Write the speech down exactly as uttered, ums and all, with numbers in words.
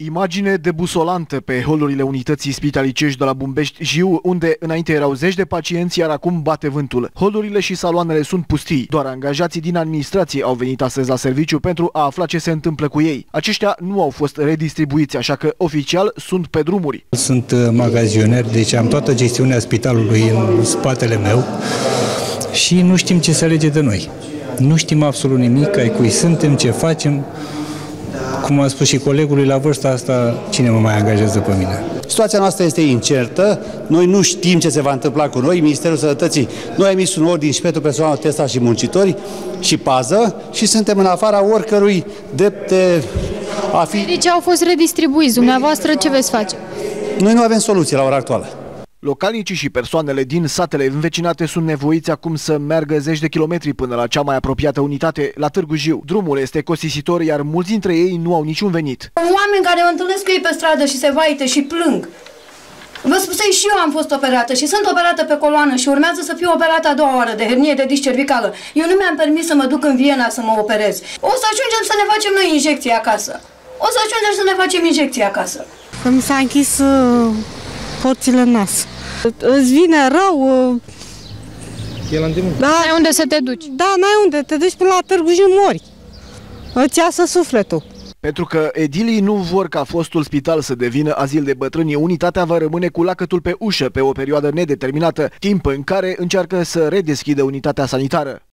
Imagine debusolantă pe holurile unității spitalicești de la Bumbești-Jiu, unde înainte erau zeci de pacienți, iar acum bate vântul. Holurile și saloanele sunt pustii. Doar angajații din administrație au venit astăzi la serviciu pentru a afla ce se întâmplă cu ei. Aceștia nu au fost redistribuiți, așa că oficial sunt pe drumuri. Sunt magazionier, deci am toată gestiunea spitalului în spatele meu și nu știm ce se alege de noi. Nu știm absolut nimic, ai cui suntem, ce facem. Cum a spus și colegului, la vârsta asta, cine mă mai angajează pe mine? Situația noastră este incertă, noi nu știm ce se va întâmpla cu noi, Ministerul Sănătății nu a emis un ordin și pentru personalul testat și muncitori și pază și suntem în afara oricărui drept de a fi... Medicii au fost redistribuiți, dumneavoastră ce veți face? Noi nu avem soluție la ora actuală. Localnicii și persoanele din satele învecinate sunt nevoiți acum să meargă zeci de kilometri până la cea mai apropiată unitate, la Târgu Jiu. Drumul este costisitor, iar mulți dintre ei nu au niciun venit. Oameni care mă întâlnesc cu ei pe stradă și se vaite și plâng. Vă spusei, și eu am fost operată și sunt operată pe coloană și urmează să fiu operată a doua oară de hernie de disc cervicală. Eu nu mi-am permis să mă duc în Viena să mă operez. O să ajungem să ne facem noi injecții acasă. O să ajungem să ne facem injecții acasă. Că mi s-a închis uh, porțile în nas. Îți vine rău. E la îndemână. Da, n-ai unde să te duci. Da, n-ai unde, te duci până la Târgu Jiu, mori. Îți iasă sufletul. Pentru că edilii nu vor ca fostul spital să devină azil de bătrâni, unitatea va rămâne cu lacătul pe ușă pe o perioadă nedeterminată, timp în care încearcă să redeschidă unitatea sanitară.